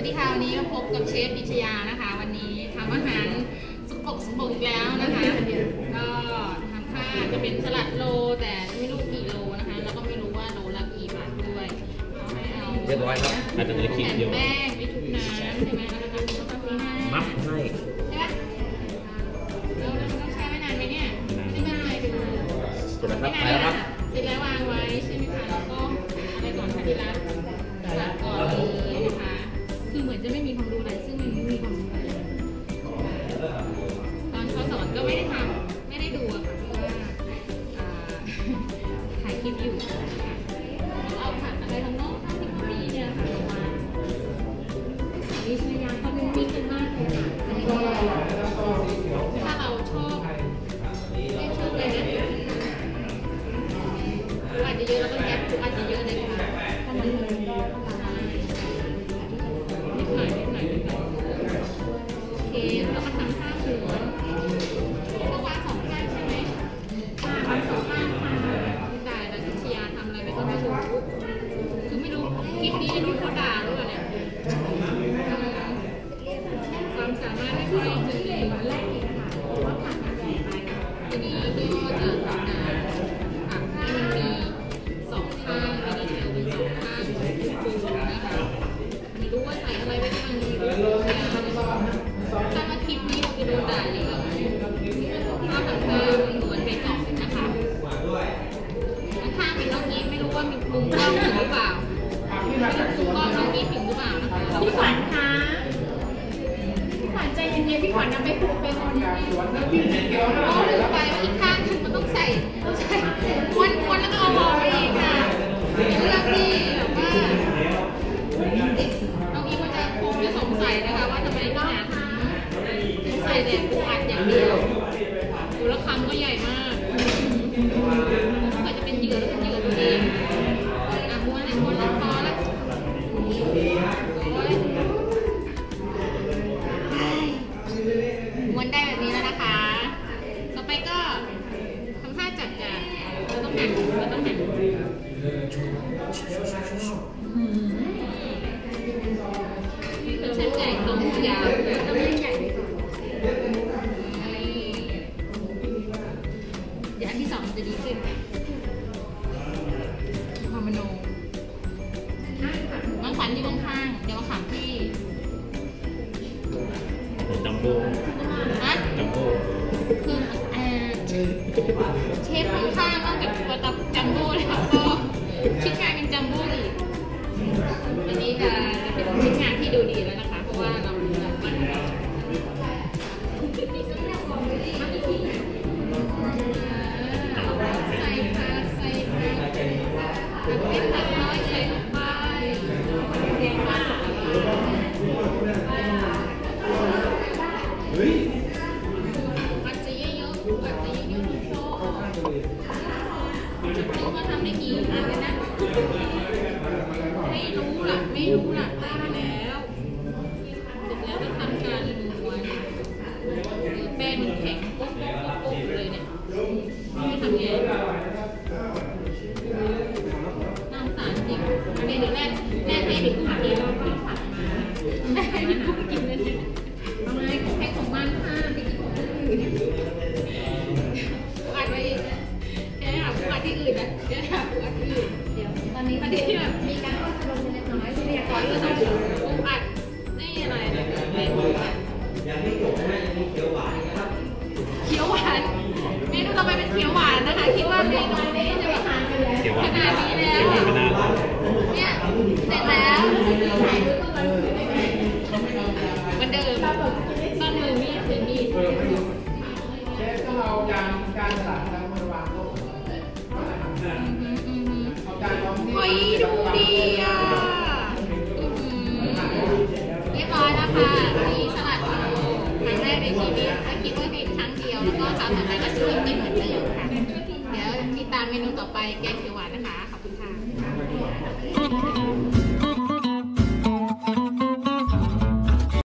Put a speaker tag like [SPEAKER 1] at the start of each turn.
[SPEAKER 1] ดีค่ะวันนี้มาพบกับเชฟพิชยานะคะวันนี้ทำอาหารสกปรกอีกแล้วนะคะก็ทำค่าจะเป็นสลัดโลแต่ไม่รู้กี่โลนะคะแล้วก็ไม่รู้ว่าโลละกี่บาทด้วยเอาให้เอา
[SPEAKER 2] เรียบร้อยครับอาจจะเหลือขีดเดียว
[SPEAKER 1] แป้งไปทุกน้ำใช่ไหมแล้วก็ต้องมีให้
[SPEAKER 2] มัดให้
[SPEAKER 1] ใช่ไหมแล้วเราต้องใช้ไม่นานไหมเนี่ยไม่นานเลยดู
[SPEAKER 2] เสร็จแล้วครับ
[SPEAKER 1] ไม่
[SPEAKER 2] ไป
[SPEAKER 1] นาน
[SPEAKER 2] แล้วครับ
[SPEAKER 1] เสร็จแล้ววางไว้ใช่ไหมคะแล้วก็อะไรก่อนคะที่รักตัดก่อนเลยนะคะคือเหมือนจะไม่มีความรู้อะไรซึ่งมันไม่มีความรู้อะไรตอนเขาสอนก็ไม่ได้ทำไม่ได้ดูอะค่ะเพราะว่าถ่ายคลิปอยู่เอาผักอะไรทั้งนอกที่เขามีเนี่ยค่ะลงมาวิชยาเขาเป็นมิกกันมากเลยค่ะอันนี้ก็ถ้าเราชอบไม่ชอบเลยนะอาจจะเยอะแล้วก็แก๊ปอาจจะเยอะเลยค่ะถ้ามันก็นิดหน่อยโอเคเราก็ทำข้าวหัวต้องวางสองข้างใช่ไหมวางสองข้างค่ะได้แล้วพิชยาทำอะไรไปก็ไม่รู้คือไม่รู้คลิปนี้รู้เขาด่าหรือเปล่าเนี่ยความสามารถไม่ค่อยถึงเลยวันแรกเลยค่ะเพราะว่าผักมันใหญ่ไปทีนี้ก็จะทำให้มันมีสองข้างแล้วก็เทเป็นสองข้างฟูๆนะคะไม่รู้ว่าใส่อะไรไปบ้างถ้ามาคลิปนี้จะโดนด่าเลยก็ทำข้าวล้วนไปก่อนนะคะข้างเป็นน้องยิ้มไม่รู้ว่ามีมุมกล้องถึงหรือเปล่ามุมกล้องน้องยิ้มถึงหรือเปล่านะคะพี่ขวัญคะพี่ขวัญใจเย็นๆพี่ขวัญยังไม่ถูกเป็นคนนี้เอาลืมไปว่าอีกข้างนึงมันต้องใส่วนแล้วก็เอาหอมไปอีกค่ะเป็นเรื่องที่แบบว่าน้องยิ้มมันจะคงจะสงสัยนะคะว่าทำไมพี่หนาถึงใส่แต่ปูอัดอย่างเดียวดูแล้วคำก็ใหญ่มากก็จะเป็นเหยื่อแล้วเป็นเหยื่อตัวเองม้วนเลยม้วนแล้วพอแล้วม้วนได้แบบนี้แล้วนะคะต่อไปก็ทำท่าจัดจานเราต้องหั่นคือชั้นใหญ่ตรงยาวต้องใหญ่ไปก่อนเดี๋ยวอันที่สองจะดีขึ้นความมโนน้องขวัญอยู่ข้างๆเดี๋ยวมาขำพี่
[SPEAKER 2] จัมโบ้
[SPEAKER 1] ฮะ
[SPEAKER 2] จัมโบ้
[SPEAKER 1] คือเชฟข้างๆนอกจากตัวจัมโบ้แล้วก็ชิ้นงานเป็นจัมโบ้อีกอันนี้จะเป็นชิ้นงานที่ดูดีแล้วนะคะเพราะว่าเราปั้นใส่ผักเป็นผักน้อยใส่ลงไปเรียงมากอัดจะเยอะๆทุกโต๊ะก็ทำได้กี่อันเลยนะไม่รู้หลักได้มาแล้วเสร็จแล้วก็ทำการม้วนแป้งมันแข็งปุ๊บเลยเนี่ยไม่ทำไงน้ำตาลจริงอันนี้เดี๋ยวแรกให้เด็กผักเองแม่ให้เด็กกินเลยเนี่ยเอาไงของใครของมันค่ะไปกินของอื่นอัดไว้แค่หาผู้อัดที่อื่นนะแค่หาผู้อัดที่อื่นเดี๋ยวตอนนี้ประเด็นที่แบบมีการพูดลงเล็กน้อยที่เรียกก่อนก็ต้องผู้อัดนี่อะไรเนี่ยเป็นผู้อัดเขียวหวานเมนูต่อไปเป็นเขียวหวานนะคะคิดว่าเมนูนี้จะแบบขนาดนี้แล้วเนี่ยเสร็จแล้วเหมือนเดิมต้นมือมีดถือมีด
[SPEAKER 3] เชฟต้องเอาจานสลัดแล้วมาวางโต๊ะเอาจานรองนี่
[SPEAKER 1] โอ้ยดูดีอ่ะเรียบร้อยแล้วค่ะมีสลัดครั้งแรกในชีวิตถ้าคิดว่าเป็นครั้งเดียวแล้วก็ครั้งต่อไปก็จะทำได้เหมือนเดิมค่ะเดี๋ยวติดตามเมนูต่อไปแกงเขียวหวาน